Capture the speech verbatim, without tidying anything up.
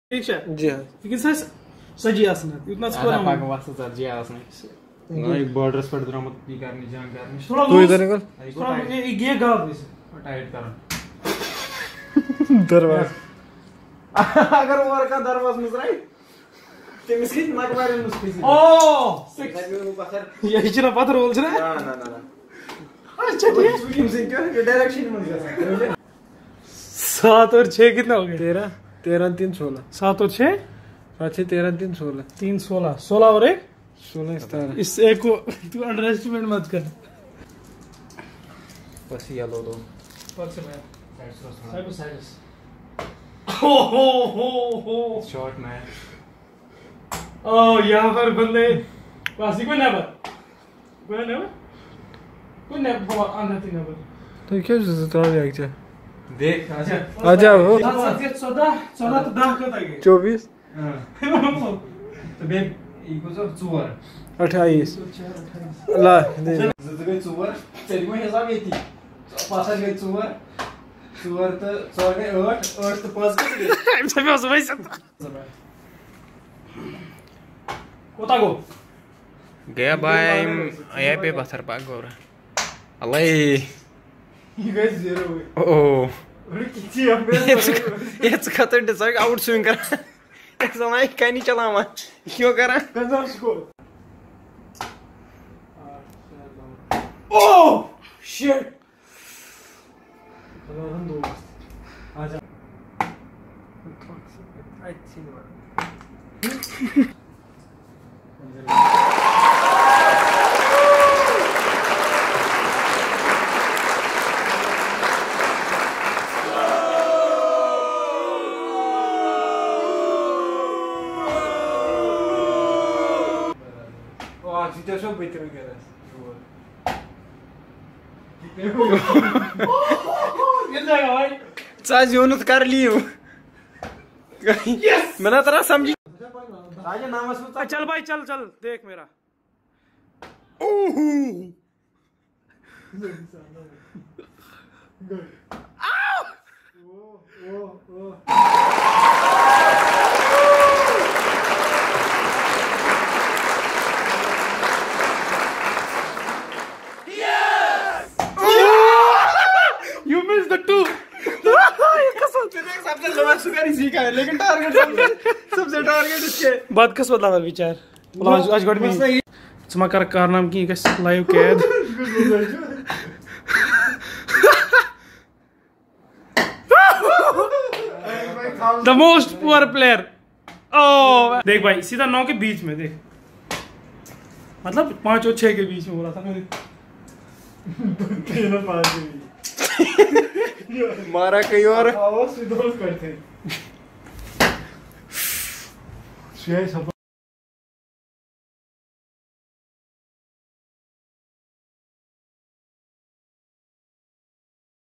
ठीक है जी हाँ लेकिन सजी आसना इतना स्कोर आधा पाक वास्ता सजी आसना ना एक बॉर्डर्स पर द्रमत की करनी जंग करनी थोड़ा तू इधर निकल थोड़ा ये ये गाव दिस टाइट कर दरवाजा अगर और का दरवाजा मिस राइट तेमिस की मत मारे मुस्किल ओ सिक्स ये इतना पत्थर बोल रहा है ना ना ना अच्छा ठीक है मुझे क्या ये डायरेक्शन में जा सात और छह कितना हो गया तेरह तेरह तीन सोलह सात और छह अच्छे तेरह तीन सोलह तीन सोलह सोलह और एक सोलह सतारह इस एक को तू अंडर एस्टिमेट मत कर बस ये लो दो पर से मैं साइड टू साइड हो हो हो हो शॉट मैन ओ यहाँ पर बंदे वासी कोई ना बत कोई ना कोई ना बहुत अंदर तीन नंबर तो क्या सत्रह लग जाए देख आजा आजा वो चौदह चौदह तो दह कत आगे चौबीस तो बे इको सब चोर अट्ठाईस ला दे जत गई चोर तेरी को हिसाब येती पास गई चोर चोर तो चोर गई आठ आठ तो पास गई सब बस भाई सब कोता गो गया बाय आया पे पत्थर पाक गोरा अल्लाह you guys zero ओ बड़ी किसी अब ये खतर डिसाइड आउट स्विंग कर ऐसा नहीं कहीं नहीं चला मैं क्यों करा कंजर स्कोर ओह शिट हम दो आजा जीते सब बेहतर में करा ये जाएगा भाई चार्ज यूनुस कर ली हूँ यस मैंने तेरा समझी राजा नाम असमत चल भाई चल चल देख मेरा You missed the two. सबसे लोअर सुगर इसी का है लेकिन टारगेट सबसे सबसे टारगेट इसके बात कस बदला मैं विचार आज आज गड में समा कर कारनाम की गस लाइव कैद द मोस्ट पुअर प्लेयर ओ देख भाई सीधा नौ के बीच में देख मतलब पांच और छह के बीच में हो रहा था मैंने तीन पाँच मारा कहीं और आवाज विड्रॉल करते हैं